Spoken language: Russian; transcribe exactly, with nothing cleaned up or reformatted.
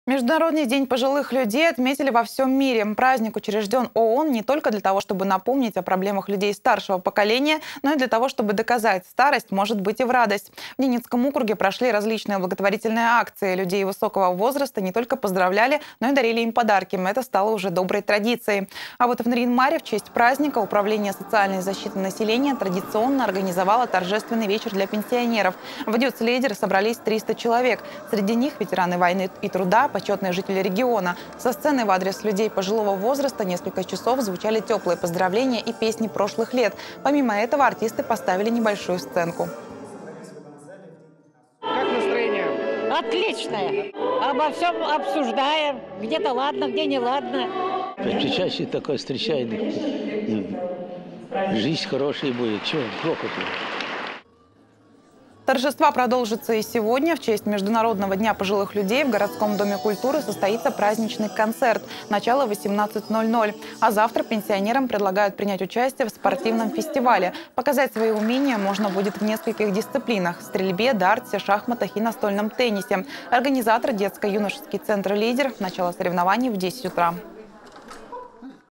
Международный день пожилых людей отметили во всем мире. Праздник учрежден ООН не только для того, чтобы напомнить о проблемах людей старшего поколения, но и для того, чтобы доказать, старость может быть и в радость. В Ненецком округе прошли различные благотворительные акции. Людей высокого возраста не только поздравляли, но и дарили им подарки. Это стало уже доброй традицией. А вот в Нарьян-Маре в честь праздника Управление социальной защиты населения традиционно организовало торжественный вечер для пенсионеров. В Дюцлейдере собрались триста человек. Среди них ветераны войны и труда, почетные жители региона. Со сцены в адрес людей пожилого возраста несколько часов звучали теплые поздравления и песни прошлых лет. Помимо этого артисты поставили небольшую сценку. Как настроение? Отличное. Обо всем обсуждаем. Где-то ладно, где не ладно. Чаще такое встречает. Жизнь хорошая будет. Чего плохо-то? Торжества продолжатся и сегодня. В честь Международного дня пожилых людей в городском доме культуры состоится праздничный концерт. Начало восемнадцать ноль ноль. А завтра пенсионерам предлагают принять участие в спортивном фестивале. Показать свои умения можно будет в нескольких дисциплинах – стрельбе, дарте, шахматах и настольном теннисе. Организатор – детско-юношеский центр «Лидер». Начало соревнований в десять утра.